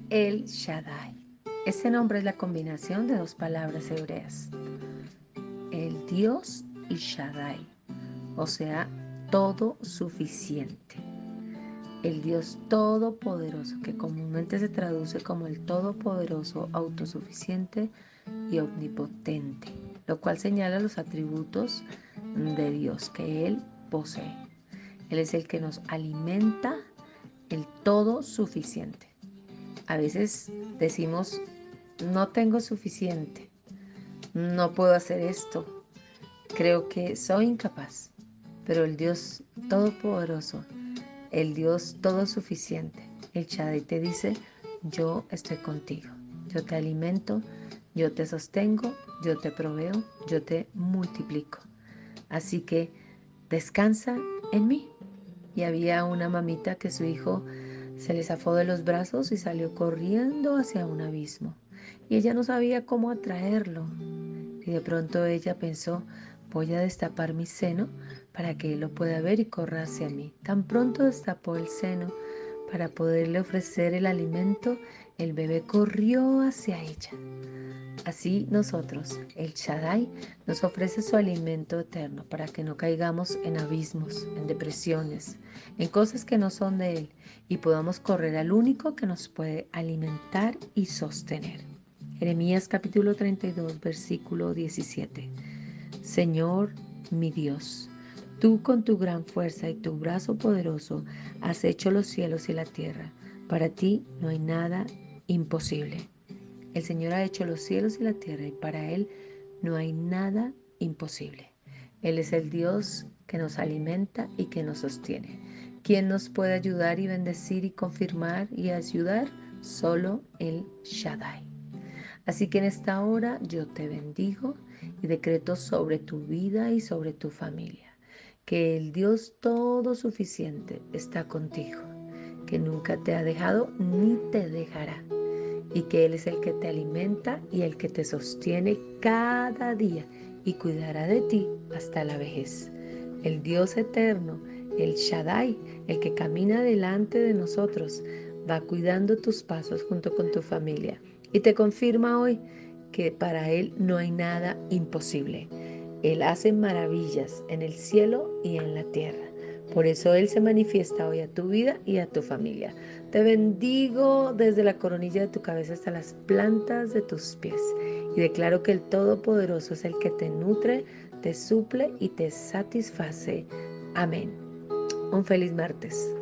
El Shaddai. Este nombre es la combinación de dos palabras hebreas, el Dios y Shaddai, o sea, todo suficiente. El Dios todopoderoso, que comúnmente se traduce como el todopoderoso, autosuficiente y omnipotente, lo cual señala los atributos de Dios que Él posee. Él es el que nos alimenta, el todo suficiente. A veces decimos, no tengo suficiente, no puedo hacer esto, creo que soy incapaz, pero el Dios todopoderoso, el Dios todo suficiente, el Shaddai te dice, yo estoy contigo, yo te alimento, yo te sostengo, yo te proveo, yo te multiplico. Así que descansa en mí. Y había una mamita que su hijo se le zafó de los brazos y salió corriendo hacia un abismo. Y ella no sabía cómo atraerlo. Y de pronto ella pensó, voy a destapar mi seno para que él lo pueda ver y corra hacia mí. Tan pronto destapó el seno para poderle ofrecer el alimento, el bebé corrió hacia ella. Así nosotros, el Shaddai, nos ofrece su alimento eterno para que no caigamos en abismos, en depresiones, en cosas que no son de Él y podamos correr al único que nos puede alimentar y sostener. Jeremías capítulo 32, versículo 17. Señor, mi Dios, tú con tu gran fuerza y tu brazo poderoso has hecho los cielos y la tierra. Para ti no hay nada imposible. El Señor ha hecho los cielos y la tierra y para Él no hay nada imposible. Él es el Dios que nos alimenta y que nos sostiene. ¿Quién nos puede ayudar y bendecir y confirmar y ayudar? Solo el Shaddai. Así que en esta hora yo te bendigo y decreto sobre tu vida y sobre tu familia que el Dios todo suficiente está contigo, que nunca te ha dejado ni te dejará, y que Él es el que te alimenta y el que te sostiene cada día y cuidará de ti hasta la vejez. El Dios eterno, el Shaddai, el que camina delante de nosotros, va cuidando tus pasos junto con tu familia y te confirma hoy que para Él no hay nada imposible. Él hace maravillas en el cielo y en la tierra. Por eso Él se manifiesta hoy a tu vida y a tu familia. Te bendigo desde la coronilla de tu cabeza hasta las plantas de tus pies. Y declaro que el Todopoderoso es el que te nutre, te suple y te satisface. Amén. Un feliz martes.